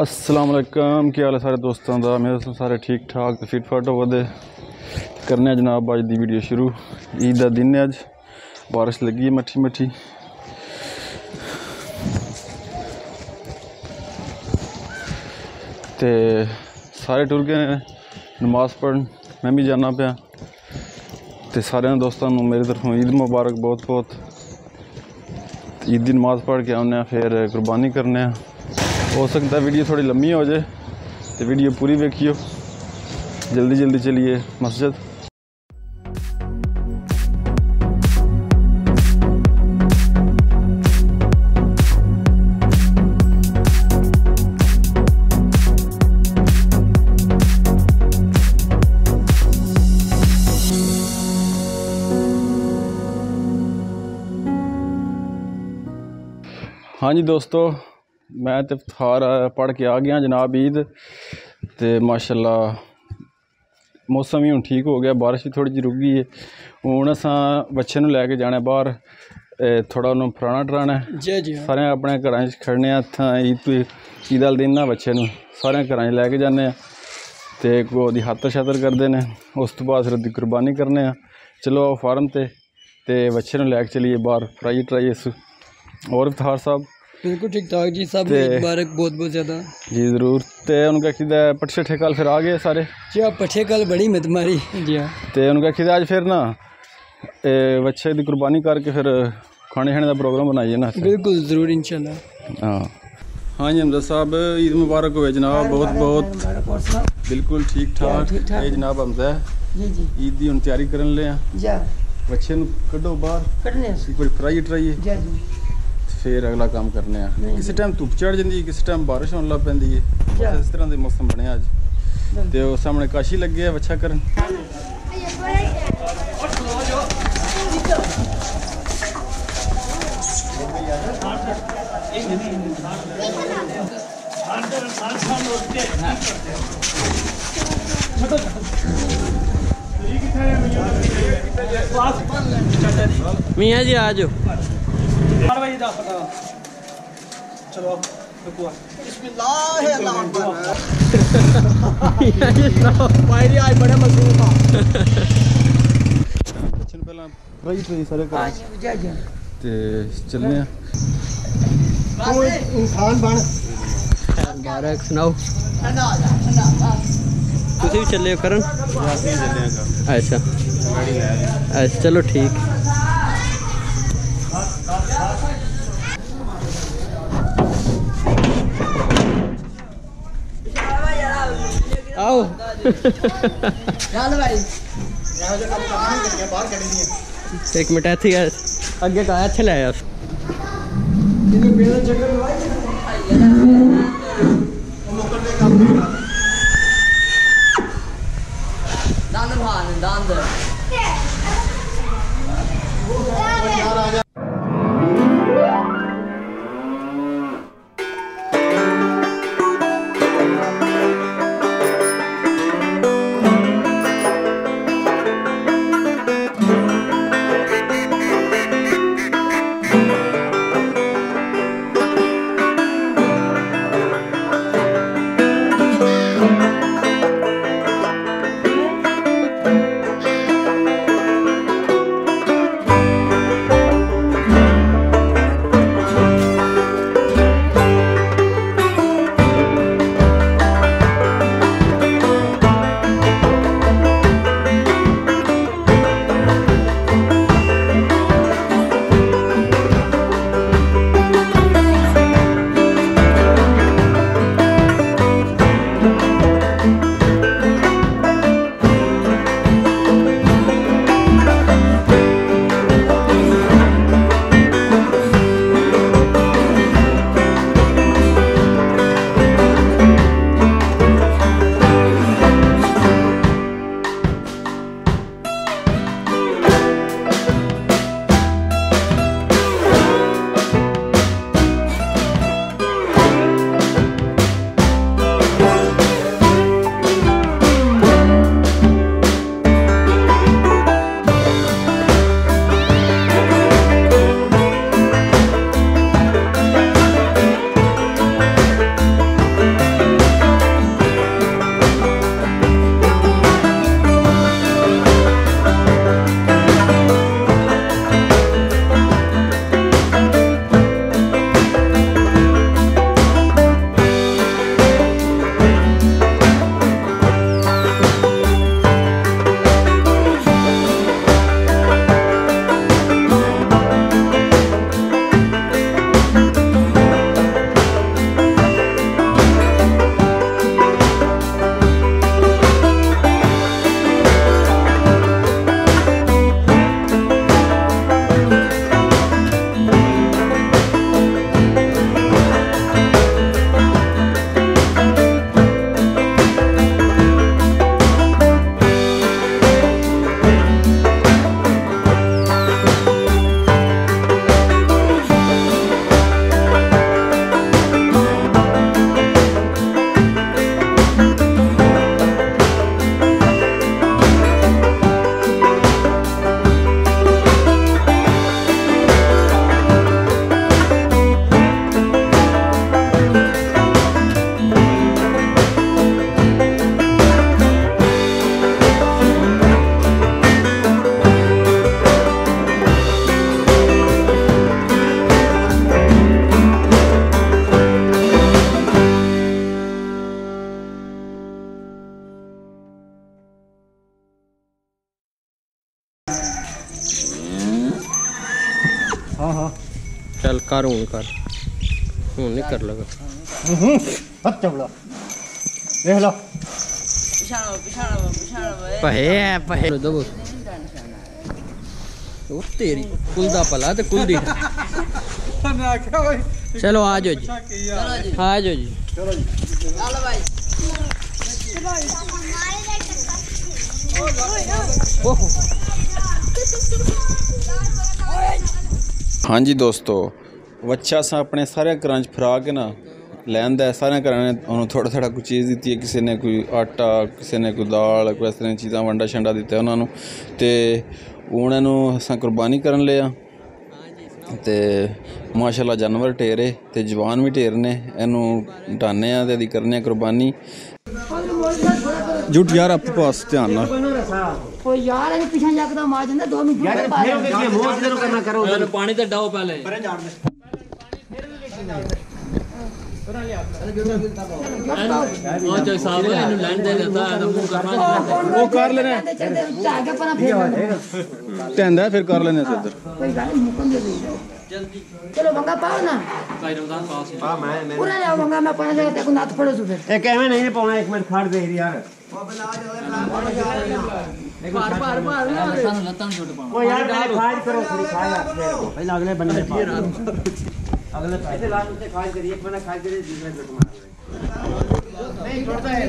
अस्सलाम वालेकुम, क्या हाल है सारे दोस्तों का। मेरे दोस्त सारे ठीक ठाक तो फिट फाट होवे दे करने जनाब। अज दी वीडियो शुरू। ईद का दिन है, अज बारिश लगी है मट्ठी मट्ठी। ते सारे टुर गए ने नमाज पढ़न, मैं भी जाना पाया। तो सारे दोस्तों मेरी तरफों ईद मुबारक बहुत बहुत। ईद की नमाज पढ़ के आने फिर कुर्बानी करने। हो सकता है वीडियो थोड़ी लम्बी हो जाए तो वीडियो पूरी देखियो। जल्दी जल्दी चलिए मस्जिद। हाँ जी दोस्तों, मैं तो इफ्तार पढ़ के आ गया जनाब ईद। तो माशाल्लाह मौसम ही हुण ठीक हो गया, बारिश भी थोड़ी जी रुक गई है। हुण असां बच्चे नूं लैके जाना बाहर, थोड़ा उन्होंने फराना टराना है। सारे अपने घर खड़ने इत्थां ईद वाले दिन ना बच्चे नूं सारे घर लैके जाने ते ओहदी खातर शातर करते हैं। उस तो बाद फिर ओहदी कुर्बानी करने। चलो आओ फार्म ते बच्चे नूं लैके चलिए बाहर फ्राई ट्राई। और इफ्तार साहब बिल्कुल ठीक ठाक जी, सब मुबारक बहुत बहुत ज़्यादा जी ज़रूर। तो उनका खिदा पट्ठे ठे कल फिर आ गए सारे जी। हाँ पट्ठे कल बड़ी मत मारी जी। हाँ तो उनका खिदा आज फिर ना बच्चे की कुर्बानी करके फिर खाने खाने का प्रोग्राम बनाइए ना। बिल्कुल ज़रूर इंशाल्लाह। हाँ जी हमजा साहब, ईद मुबारक हो जनाब बहुत बहुत। बिल्कुल ठीक ठाक है जनाब। हमजा ईद की हम तैयारी कर ले बच्चे कड्डो बाहर फ्राई ट्राई फिर अगला काम करने। किसी टाइम धुप चढ़ जाती है, किसी टाइम बारिश होने लग पैंदी है। इस तरह के मौसम बने अज। तो सामने काशी लगे है बच्चा करन। मियाँ जी आ जाओ। चलो आज बड़ा मशहूर था। पहला फ्राई ट्राई सारे चलने इंसान बन मुबारक सुनाओ। तुसी भी चले हो करन? अच्छा अच्छा चलो ठीक। आओ एक मिनट इतने अगे का इतने ले आया। हाँ हाँ चल कर हूँ कर हूँ नहीं कर लगा हट चबड़ा देख लो पहे दो तेरी कुल दा पला ते कुल दी चलो आ जाओ जी आ जाओ जी चलो जी हाँ जी दोस्तों वच्छा असा अपने सारे घर च फिरा के ना लैंदा है। सारे घर ने उन्होंने थोड़ा थोड़ा कोई चीज़ दी है, किसी ने कोई आटा, किसी ने कोई दाल, कोई इस तरह चीज़ा वंडा शंडा दिता उन्होंने। तो उन्होंने असा कुर्बानी करन लिया तो माशाल्लाह जानवर ढेरे तो जवान भी ढेर ने। इनू ढाने ते करने कुर्बानी। झूठ यार आपके पास ध्यान ना ओ यार इन पीछे जाके तो मार देंदा 2 मिनट यार फिर के मोह जरूर करना करो उधर पानी तो डाओ पहले वो कर लेने आगे पना फेर टेंदा फिर कर लेने से इधर कोई गाड़ी मुकम दे दे चलो मंगा पाओ ना भाई रमजान पास हां मैं पूरा ले मंगा मैं पाना जगह ते को नाथ पड़ो सु फिर एक एवें नहीं पाना 1 मिनट खड़ दे यार बार ओ यार पहले खाज करो थोड़ी खाज पहले अगले बंदे ने अगले पैसे लास्ट से खाज करिए 1 मिनट खाज करिए दूसरे पे मार नहीं छोड़ता है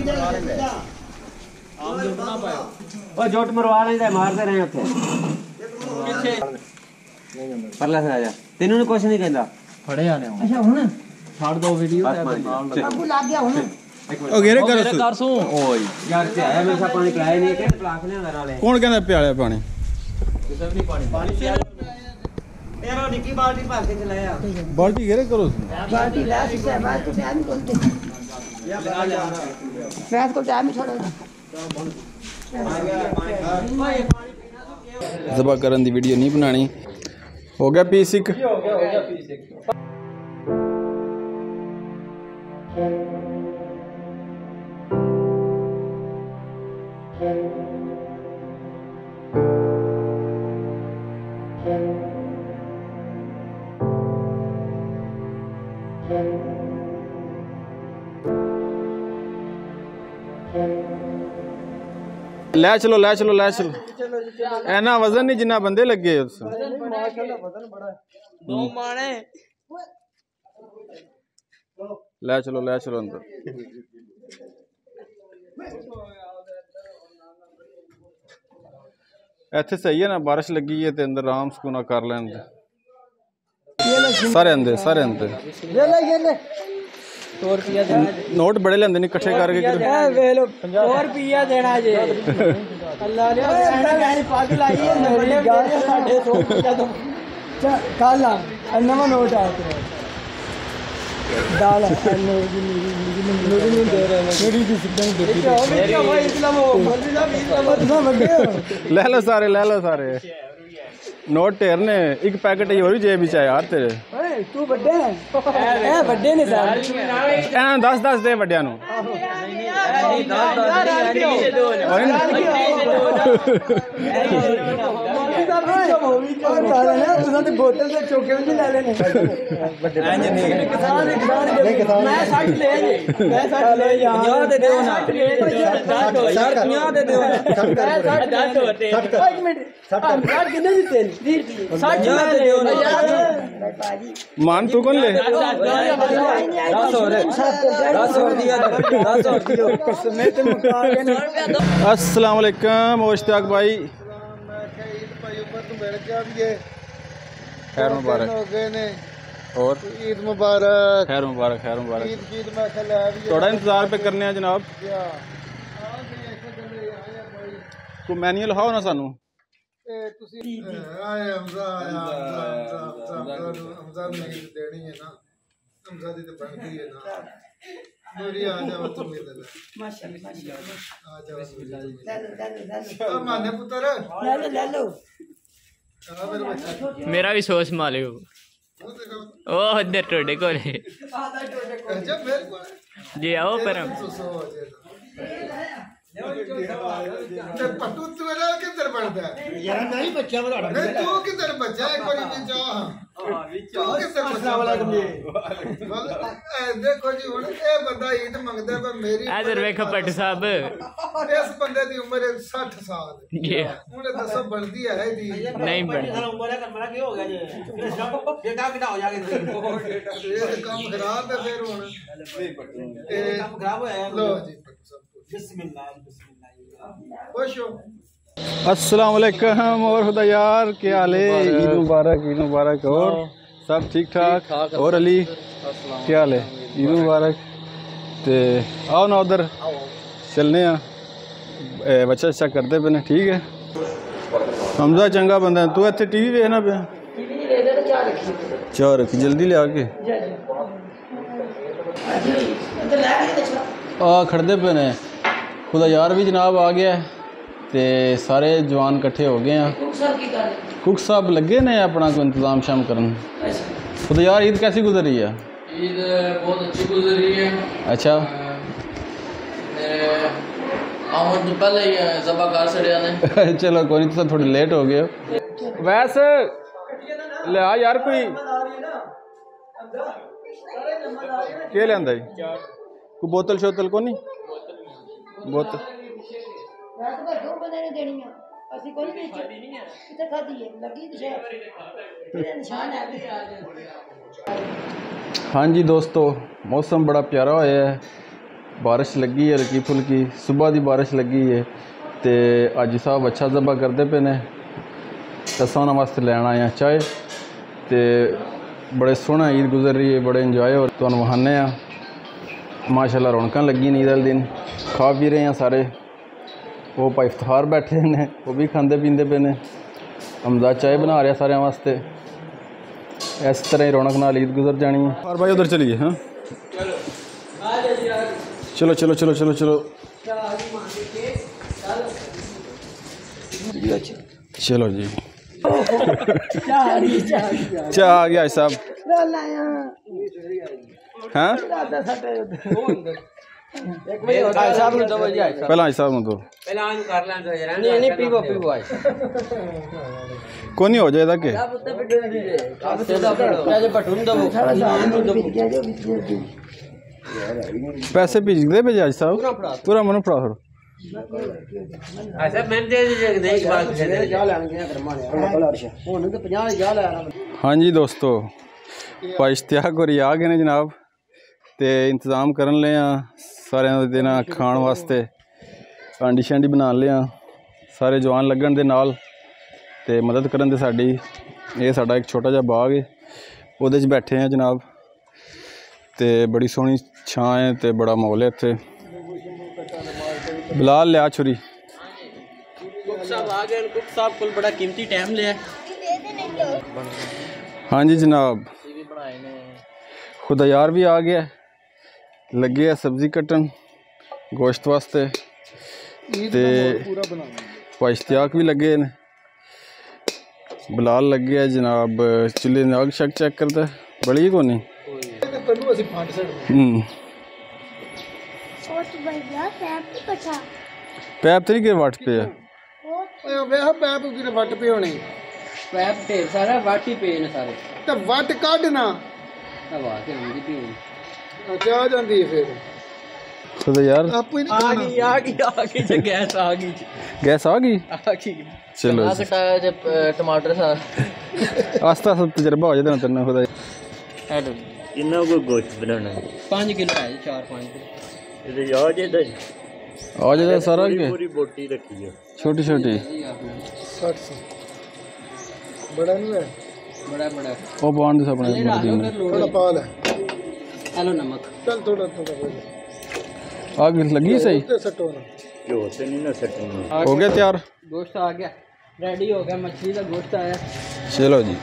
आम जो बना पाए ओ जोट मरवा लेंदे मारते रहे उथे पीछे परला से आजा तेनू ने कुछ नहीं कहंदा फड़े आने अच्छा हुन छाड़ दो वीडियो अब लाग गया हुन ओ घेरे कर सू ओए यार ते आया हमेशा पानी पिलाया नहीं के प्लास ले अंदर वाले कौन कहंदा प्याले पानी किसे भी पानी यार निकी बाल्टी भर के चलाया बाल्टी घेरे करो बाल्टी ला से बात तो टाइम बोलते रात को टाइम छोड़ो ज़बा करन दी वीडियो नहीं बनानी। हो गया पीस एक हो गया पीस एक लै चलो लै चलो लै चलो ऐना वजन नहीं जिन्ना बंदे लगे लै चलो अंदर इत्थे सही है ना बारिश लगी है तो अंदर आराम सुकूना कर लैन सारे अंदर नोट बड़े लेंदे नहीं इकट्ठे करके लो 100 रुपया देना जे अल्लाह ने कहनी पागल आई है मेरी गाड़ी 150 रुपया तो कल नवा नोट आया डाल नहीं दे रहे मेरी भी सिद्धन दे मेरी भाई इस्लाम हो ले लो सारे नोट ढेर ने एक पैकेट और जेब च यार तेरे तू बड्डे है ए बड्डे ने साहब एना 10 दे बड्डिया नु बोतल से चौके में ला लेने मैं 60 ले मैं 60 ले यार दे दो ना 60 दे दो 1 मिनट 60 कितने जीते 60 दे दो ना मान तू कौन ले 10 और दिया 10 और दियो अस्सलाम वालेकुम मुश्ताक भाई खैर मुबारक और ईद मुबारक खैर मुबारक ईद में खिला थोड़ा इंतजार पे करने हैं जनाब को मैनुअल हाओ ना सानू मेरा भी सोच मालिक ओ इधर टोडे को जी आओ पर पट्टू तेरा किधर बढ़ता है यार नहीं बच्चा बड़ा नहीं तू किधर बच्चा एक बारी में जा तू किधर अस्सलाम वालेकुम जी देखो जी हुन ए बंदा ईद मंगदा है मेरी इधर देखो पट्टू साहब इस बंदे दी उम्र 60 साल ये उन्हें दसो बनदी है दी नहीं बनती उम्र है करना क्या हो गया जी ये क्या हो जाएगा ये काम खराब है फिर हुन काम खराब है लो जी बिस्मिल्लाह खुश हो अस्सलाम वालेकुम और खुदा यार क्या हाल है? ईद मुबारक और सब ठीक ठाक और अली क्या हाल है? ईद मुबारक ते आओ ना उधर चलने बच्चा अच्छा करते पे ठीक है हमजा चंगा बंदा तू इतने टीवी वेखना पे चाह रखी जल्दी ले आके खड़दे पे ने खुदा यार भी जनाब आ गया ते सारे जवान इकट्ठे हो गए हैं कुक साहब लगे ने अपना कोई इंतजाम शाम करन खुदा यार ईद कैसी गुजरी है? ईद बहुत अच्छी गुजरी है। अच्छा आमद तो पहले ही ज़बा कर छड़िया ने चलो कोई नहीं तो थोड़ी लेट हो गए वैसे ले आ यार कोई क्या लिया कोई बोतल शोतल को नहीं बोतल हाँ जी दोस्तों मौसम बड़ा प्यारा होया है बारिश लगी है हल्की फुल्की सुबह की बारिश लगी है तो अज साहब अच्छा ज़बा करते पे ने असां उन्हां वास्ते लैन आए हैं चाय तो बड़े सोहना ईद गुजर रही है बड़े इंजॉय और तुहानूं वहाने आ माशाल्लाह रौनकां लगी ईद वाले दिन खा पी रहे हैं सारे वो भाई इफ्तार बैठे ने वो भी खाते पींदे पे ने हमजा चाय बना रहा सारे वास्ते इस तरह ही रौनक नाल ईद गुजर जानी है और भाई उधर चलिए हाँ चलो चलो चलो चलो चलो चलो जी चाह आ गया साहब हाँ पहला साहब ने तो को नहीं हो जाएगा के पैसे भेज दे भेजा साहब पूरा मनो फड़ा थोड़ा हाँ जी दोस्तों भाई इश्तियाक होरी आ गए ने जनाब ते इंतज़ाम करन ले सारे देना खाण वास्ते आंडी शांडी बना ले सारे जवान लगन दे नाल ते मदद करन दे साडी ये साडा एक छोटा जिहा बाग है उहदे च बैठे हैं जनाब ते बड़ी सोहनी छां है ते बड़ा माहौल है इत्थे बिलाल लिया छुरी कुक साहब आ गए कुक साहब को बड़ा कीमती टाइम लिया हाँ जी जनाब खुदा यार भी आ गया लगे है सब्जी कट्टन गोश्त वास्ते ते भाई इश्तियाक भी लगे ने बिलाल लगे है जनाब चूल्हे ने आग शक चेक करता बड़ी को नहीं पैप तरी के वाट पे है पैप की वट पे होने पैप ढेर सारा वाट ही पे ने सारे ते वट काढना हवा के आंदी पी क्या जाती है फिर खुदा यार आ गई गैस आ गई चलो कटाया जब टमाटर सा आस्ता आस्ता तजर्बा हो जाता तेरे खुदा कितना को गोश्त बनाना 5 किलो है 4-5 ये याद है आ जाता सारा के पूरी बोटी रखी है छोटी छोटी बड़ा नहीं है बड़ा वो बांध दे अपने मर्जी में थोड़ा पाल है हेलो नमक चल थोड़ा आग लगी सही सटो ना क्यों होते नहीं ना सटना हो गया तैयार गोश्त आ गया रेडी हो गया मछली का गोश्त आया चलो जी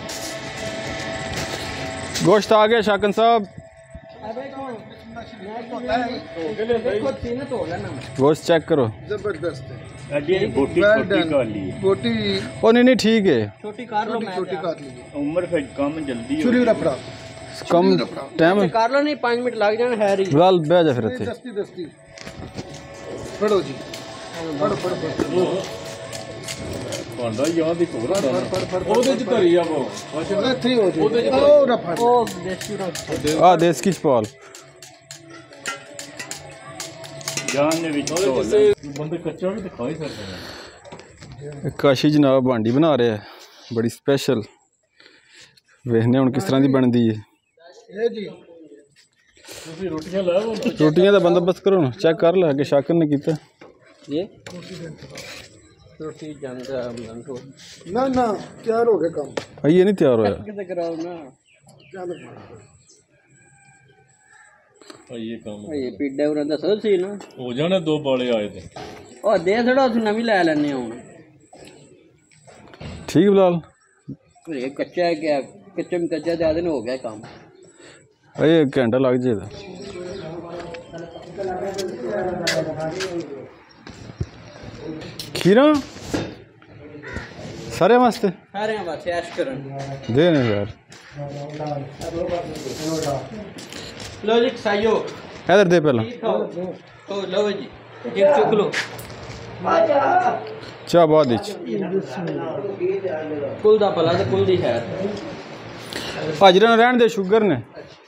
गोश्त आ गया शाकन साहब गोश्त चेक करो जबरदस्त है बोटी छोटी कर ली बोटी ओ नहीं ठीक है छोटी कार लो मैं छोटी काट ली उम्र फिर कम जल्दी हो छुरी रफड़ा कम टाइम कार लो नहीं 5 मिनट लग जाने है बिलाल बैठ जा फिर इत्थे दस्ती दस्ती पढ़ो जी पढ़ो पढ़ो ਭਾਂਡਾ ਯਾਦ ਦੀ ਕੋਲ ਉਹਦੇ ਚ ਧਰੀ ਆ ਉਹ ਇੱਥੇ ਹੋ ਜੀ ਉਹ ਨਾ ਫੜ ਉਹ ਦੇਸੀ ਰੋ आ देश की चपाल ਜਾਨ ਦੇ ਵਿੱਚ ਬੰਦੇ ਕੱਚਾ ਵੀ ਦਿਖਾ ਹੀ ਸਕਦੇ ਨੇ काशी जनाब भांडी बना रहे हैं बड़ी स्पेशल वेखने हुण किस तरह की बनती है ਇਹ ਜੀ ਤੁਸੀਂ ਰੋਟੀਆਂ ਲੈ ਆਓ रोटियां का बंदोबस्त करो ना चेक कर ला कि शाकर ने किया ये रोटी जंगा मंगो ਨਾ ਨਾ ਤਿਆਰ ਹੋ ਗਿਆ ਕੰਮ ये नहीं तैयार होया किते कराओ ना ਚੱਲ ਇਹ ਕੰਮ ये पीडे उरा दा सो सी ना ਹੋ ਜਾਣੇ ਦੋ ਬਾਲੇ ਆਏ ਤੇ ओ दे थोड़ा उस नवी ले लेने हुन ठीक बिलाल ये कच्चा है क्या कच्चे में कच्चा ज्यादा दिन हो गया काम ये एक घंटा लग जाएगा खीरा सारे वास्ते सारे बस ऐश करन दे ने यार लो जी साइयो इधर दे पहला ओ लो जी एक चुक लो चाह बाद विच कुल दा भला ते कुल दी खैर हाजरा ने रहन दे शुगर ने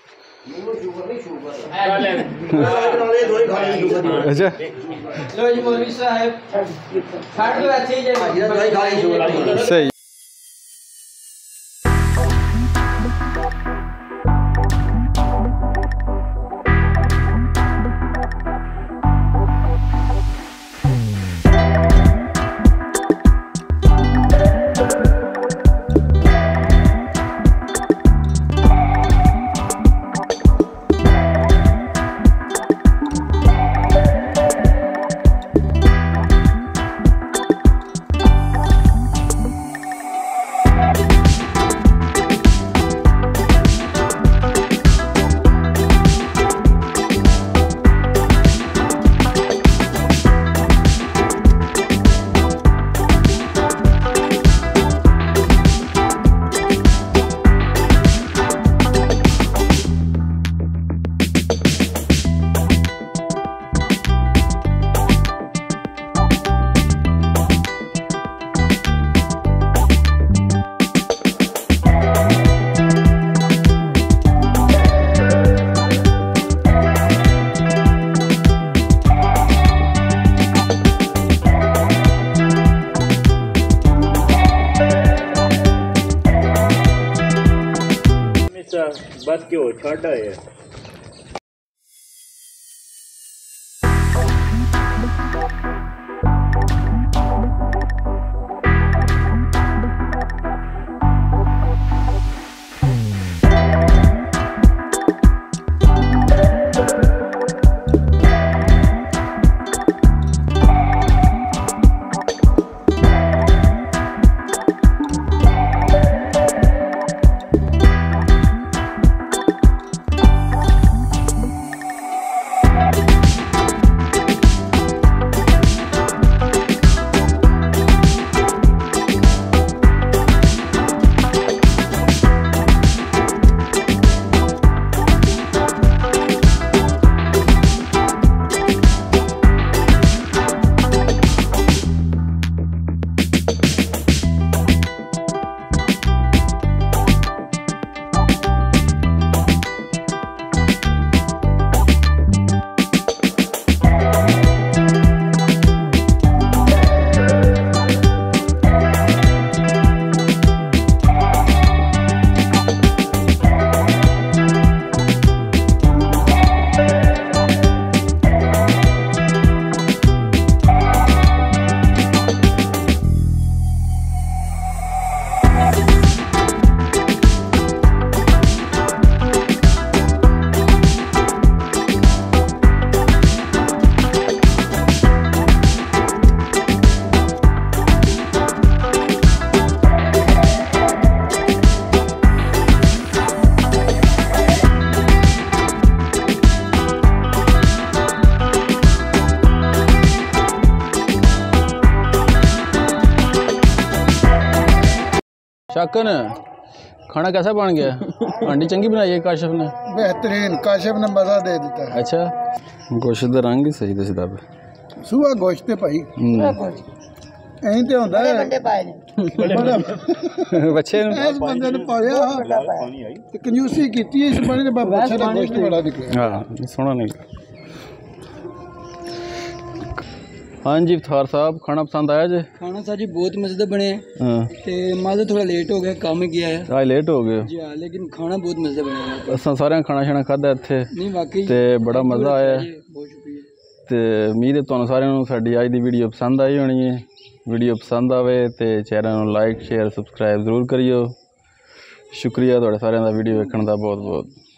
अच्छा लो जी मौलवी साहब काट लो ऐसे ही सही बस क्यों छाड़ा है शाकन खाना कैसा बन गया? आंटी चंगी बनाई है काशिफ ने? बेहतरीन, काशिफ ने मज़ा दे देता है। अच्छा, गोश्त का रंग ही सही दसदा पे। ਸੂਆ ਗੋਸ਼ਤ ਤੇ ਭਾਈ ਐਂ ਤੇ ਹੁੰਦਾ ਹੈ ਵੱਡੇ ਪਾਏ ਨੇ ਬੱਚੇ ਨੂੰ ਇਸ ਬੰਦੇ ਨੂੰ ਪਾਇਆ ਤੇ ਕੰਜੂਸੀ ਕੀਤੀ ਇਸ ਬੰਦੇ ਨੇ ਬੱਚੇ ਦਾ ਗੋਸ਼ਤ ਬੜਾ ਨਿਕਲਿਆ ਹਾਂ ਸੋਹਣਾ ਨਹੀਂ ਹਾਂਜੀ ਇਫਤਾਰ ਸਾਹਿਬ ਖਾਣਾ ਪਸੰਦ ਆਇਆ ਜੇ ਖਾਣਾ ਸਰ जी बहुत मज़ेदार बने हाँ ते माज़ा थोड़ा लेट हो गया काम गया है आज लेट हो गए जी हाँ लेकिन खाना बहुत मज़ेदार बने असां सारे खाना शाना खादा ਇੱਥੇ नहीं वाकई ਤੇ ਬੜਾ ਮਜ਼ਾ ਆਇਆ बहुत शुक्रिया ਤੇ ਉਮੀਦ ਹੈ ਤੁਹਾਨੂੰ ਸਾਰਿਆਂ ਨੂੰ ਸਾਡੀ ਅੱਜ ਦੀ ਵੀਡੀਓ ਪਸੰਦ ਆਈ ਹੋਣੀ ਹੈ ਵੀਡੀਓ ਪਸੰਦ ਆਵੇ ਤੇ ਚੈਨਲ ਨੂੰ ਲਾਈਕ ਸ਼ੇਅਰ ਸਬਸਕ੍ਰਾਈਬ ਜ਼ਰੂਰ ਕਰਿਓ ਸ਼ੁਕਰੀਆ ਤੁਹਾਡੇ ਸਾਰਿਆਂ ਦਾ ਵੀਡੀਓ ਵੇਖਣ ਦਾ ਬਹੁਤ ਬਹੁਤ